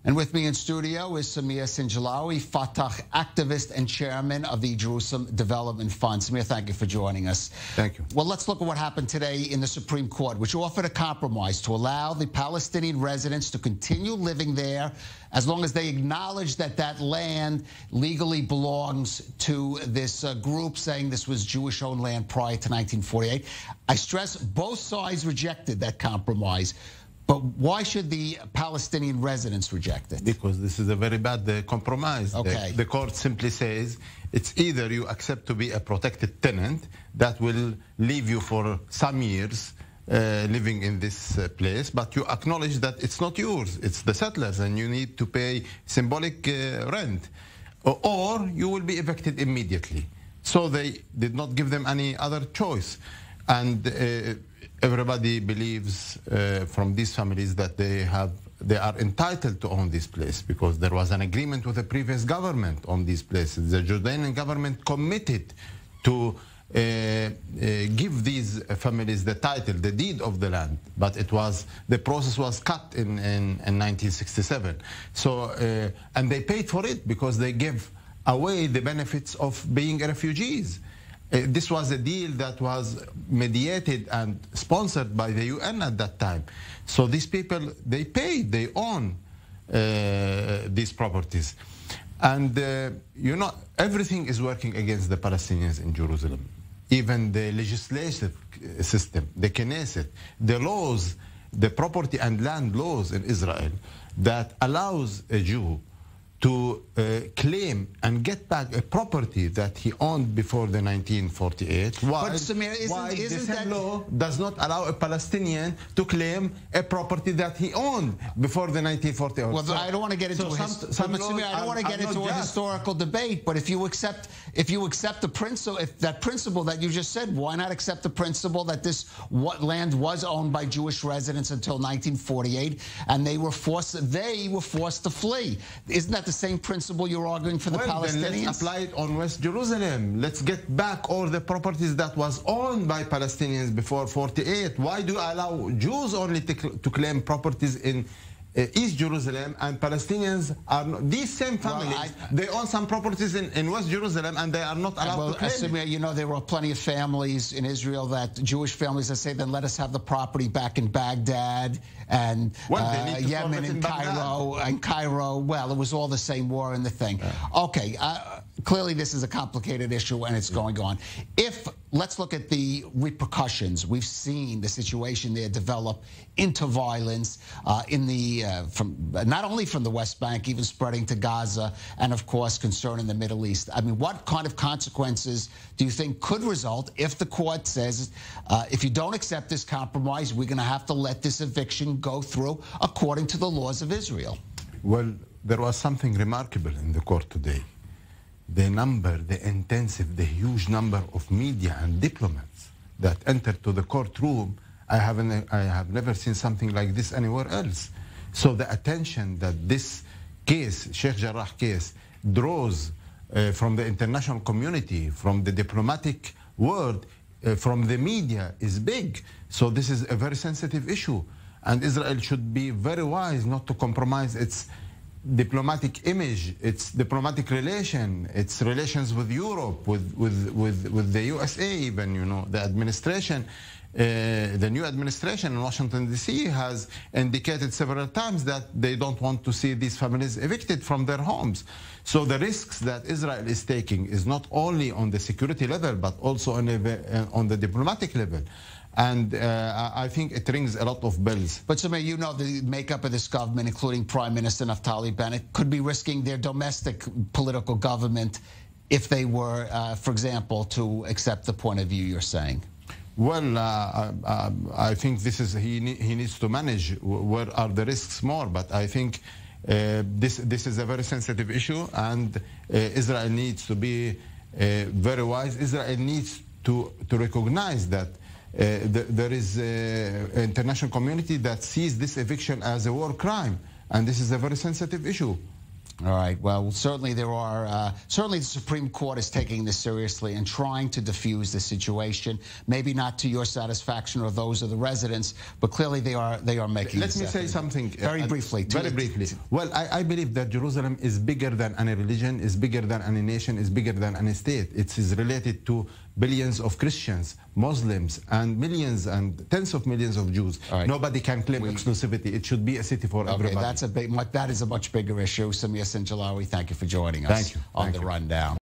And with me in studio is Samir Sinjalawi, Fatah activist and chairman of the Jerusalem Development Fund. Samir, thank you for joining us. Thank you. Well, let's look at what happened today in the Supreme Court, which offered a compromise to allow the Palestinian residents to continue living there as long as they acknowledge that that land legally belongs to this group, saying this was Jewish-owned land prior to 1948. I stress both sides rejected that compromise. But why should the Palestinian residents reject it? Because this is a very bad compromise. Okay. The court simply says it's either you accept to be a protected tenant that will leave you for some years living in this place, but you acknowledge that it's not yours, it's the settlers, and you need to pay symbolic rent, or you will be evicted immediately. So they did not give them any other choice. And everybody believes from these families that they are entitled to own this place because there was an agreement with the previous government on these places. The Jordanian government committed to give these families the title, the deed of the land, but the process was cut in 1967. So and they paid for it because they gave away the benefits of being refugees. This was a deal that was mediated and sponsored by the UN at that time. So these people, they paid, they own these properties. And, you know, everything is working against the Palestinians in Jerusalem. Even the legislative system, the Knesset, the laws, the property and land laws in Israel that allows a Jew to claim and get back a property that he owned before the 1948. Why this law does not allow a Palestinian to claim a property that he owned before the 1948? Well, so, I don't want to get into a historical debate, but if you accept the principle, if that principle that you just said, why not accept the principle that this land was owned by Jewish residents until 1948, and they were forced to flee? Isn't that the same principle you're arguing for the Palestinians? Then let's apply it on West Jerusalem. Let's get back all the properties that was owned by Palestinians before 48. Why do I allow Jews only to claim properties in East Jerusalem, and Palestinians are not? These same families, they own some properties in West Jerusalem, and they are not allowed to claim it. You know, there are plenty of families in Israel, Jewish families that say, then let us have the property back in Baghdad and Yemen and Cairo. Well, it was all the same war and the thing. Yeah. Okay, clearly this is a complicated issue, and it's going on. Let's look at the repercussions. We've seen the situation there develop into violence not only from the West Bank, even spreading to Gaza, and of course concern in the Middle East. I mean, what kind of consequences do you think could result if the court says, if you don't accept this compromise, we're going to have to let this eviction go through according to the laws of Israel? Well, there was something remarkable in the court today. The huge number of media and diplomats that entered to the courtroom, I have never seen something like this anywhere else. So the attention that this case, Sheikh Jarrah case, draws from the international community, from the diplomatic world, from the media is big. So this is a very sensitive issue. And Israel should be very wise not to compromise its diplomatic image, its diplomatic relation, its relations with Europe, with the USA even, you know, the administration. The new administration in Washington, D.C. has indicated several times that they don't want to see these families evicted from their homes. So the risks that Israel is taking is not only on the security level, but also on the diplomatic level. And I think it rings a lot of bells. But Samir, you know the makeup of this government, including Prime Minister Naftali Bennett, could be risking their domestic political government if they were, for example, to accept the point of view you're saying. Well, I think this is he needs to manage where are the risks more. But I think this is a very sensitive issue, and Israel needs to be very wise. Israel needs to recognize that there is an international community that sees this eviction as a war crime, and this is a very sensitive issue. All right. Well, certainly there are. Certainly, the Supreme Court is taking this seriously and trying to diffuse the situation. Maybe not to your satisfaction or those of the residents, but clearly they are making. Let me say something very briefly. Very briefly. Well, I believe that Jerusalem is bigger than any religion, is bigger than any nation, is bigger than any state. It is related to billions of Christians, Muslims, and millions and tens of millions of Jews. Right. Nobody can claim exclusivity. It should be a city for everybody. That is a much bigger issue. Samir Sinjalawi, thank you for joining us on The Rundown.